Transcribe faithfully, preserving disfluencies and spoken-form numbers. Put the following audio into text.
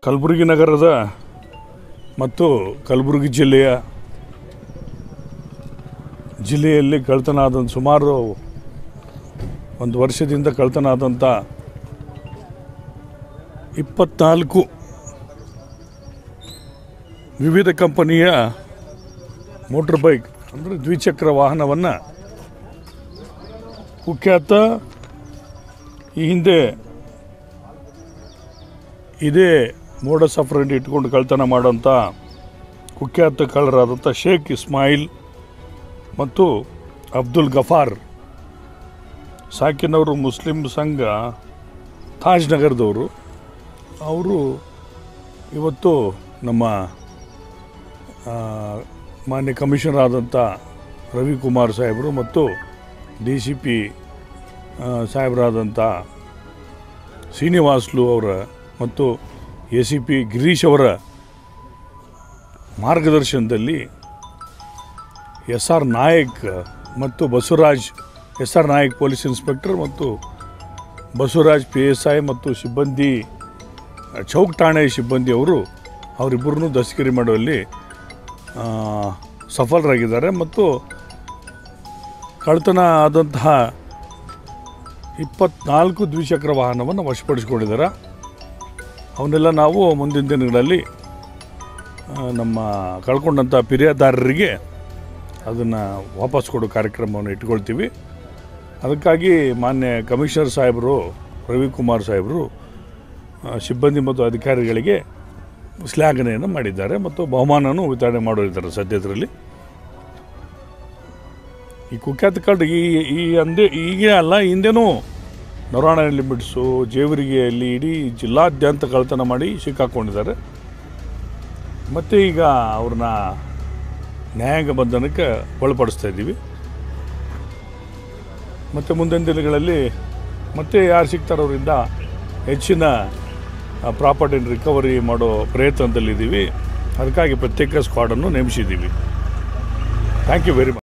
ಕಲಬುರಗಿ ನಗರದ ಮತ್ತು ಕಲಬುರಗಿ ಜಿಲ್ಲೆಯ ಜಿಲ್ಲೆಯಲ್ಲಿ ಕಳ್ಳತನ ಆದ ಸುಮಾರು ಒಂದು ವರ್ಷದಿಂದ ಕಳ್ಳತನ ಆದಂಥ ಇಪ್ಪತ್ನಾಲ್ಕು ವಿವಿಧ ಕಂಪನಿಯ ಮೋಟರ್ ಬೈಕ್ ಅಂದರೆ ದ್ವಿಚಕ್ರ ವಾಹನವನ್ನು ಕುಖ್ಯಾತ ಈ ಹಿಂದೆ ಇದೇ ಮೋಡಸ್ ಆಪರೆಂಡಿ ಇಟ್ಕೊಂಡು ಕಳ್ಳತನ ಮಾಡೋಂಥ ಕುಖ್ಯಾತ ಕಳ್ಳರಾದಂಥ ಶೇಖ್ ಇಸ್ಮಾಯಿಲ್ ಮತ್ತು ಅಬ್ದುಲ್ ಗಫಾರ್ ಸಾಕಿನವರು ಮುಸ್ಲಿಂ ಸಂಘ ತಾಜ್ ನಗರದವರು. ಅವರು ಇವತ್ತು ನಮ್ಮ ಮಾನ್ಯ ಕಮಿಷನರ್ ಆದಂಥ ರವಿಕುಮಾರ್ ಸಾಹೇಬರು ಮತ್ತು ಡಿ ಸಿ ಪಿ ಸಾಹೇಬರಾದಂಥ ಶ್ರೀನಿವಾಸ್ಲು ಅವರ ಮತ್ತು ಎ ಸಿ ಪಿ ಗಿರೀಶ್ ಅವರ ಮಾರ್ಗದರ್ಶನದಲ್ಲಿ ಎಸ್ ಆರ್ ನಾಯಕ್ ಮತ್ತು Basavaraj S R Nayak police inspector ಮತ್ತು ಬಸವರಾಜ್ ಪಿ ಎಸ್ ಐ ಮತ್ತು ಸಿಬ್ಬಂದಿ ಚೌಕ್ ಠಾಣೆ ಸಿಬ್ಬಂದಿ ಅವರು ಅವರಿಬ್ಬರನ್ನೂ ದಸ್ತಗಿರಿ ಮಾಡುವಲ್ಲಿ ಸಫಲರಾಗಿದ್ದಾರೆ ಮತ್ತು ಕಳ್ಳತನ ಆದಂತಹ ಇಪ್ಪತ್ನಾಲ್ಕು ದ್ವಿಚಕ್ರ ವಾಹನವನ್ನು ವಶಪಡಿಸಿಕೊಂಡಿದ್ದಾರೆ. ಅವನ್ನೆಲ್ಲ ನಾವು ಮುಂದಿನ ದಿನಗಳಲ್ಲಿ ನಮ್ಮ ಕಳ್ಕೊಂಡಂಥ ಫಿರ್ಯಾದಿದಾರರಿಗೆ ಅದನ್ನು ವಾಪಸ್ ಕೊಡೋ ಕಾರ್ಯಕ್ರಮವನ್ನು ಇಟ್ಕೊಳ್ತೀವಿ. ಅದಕ್ಕಾಗಿ ಮಾನ್ಯ ಕಮಿಷನರ್ ಸಾಹೇಬರು ರವಿಕುಮಾರ್ ಸಾಹೇಬರು ಸಿಬ್ಬಂದಿ ಮತ್ತು ಅಧಿಕಾರಿಗಳಿಗೆ ಶ್ಲಾಘನೆಯನ್ನು ಮಾಡಿದ್ದಾರೆ ಮತ್ತು ಬಹುಮಾನನೂ ವಿತರಣೆ ಮಾಡೋರಿದ್ದಾರೆ ಸದ್ಯದರಲ್ಲಿ. ಈ ಕುಖ್ಯಾತ ಕಳ್ಳ ಈ ಈ ಅಂದೇ ಈಗ ಅಲ್ಲ, ಹಿಂದೆನೂ ನೊರಾಣ ಲಿಮಿಟ್ಸು ಜೇವರಿಗೆಯಲ್ಲಿ ಇಡೀ ಜಿಲ್ಲಾದ್ಯಂತ ಕಳ್ಳತನ ಮಾಡಿ ಸಿಕ್ಕಾಕ್ಕೊಂಡಿದ್ದಾರೆ. ಮತ್ತು ಈಗ ಅವ್ರನ್ನ ನ್ಯಾಯಾಂಗ ಬಂಧನಕ್ಕೆ ಒಳಪಡಿಸ್ತಾ ಇದ್ದೀವಿ. ಮತ್ತು ಮುಂದಿನ ದಿನಗಳಲ್ಲಿ ಮತ್ತೆ ಯಾರು ಸಿಗ್ತಾರೋ ಅವರಿಂದ ಹೆಚ್ಚಿನ ಪ್ರಾಪರ್ಟಿನ ರಿಕವರಿ ಮಾಡೋ ಪ್ರಯತ್ನದಲ್ಲಿದ್ದೀವಿ. ಅದಕ್ಕಾಗಿ ಪ್ರತ್ಯೇಕ ಸ್ಕ್ವಾಡನ್ನು ನೇಮಿಸಿದ್ದೀವಿ. Thank you very much.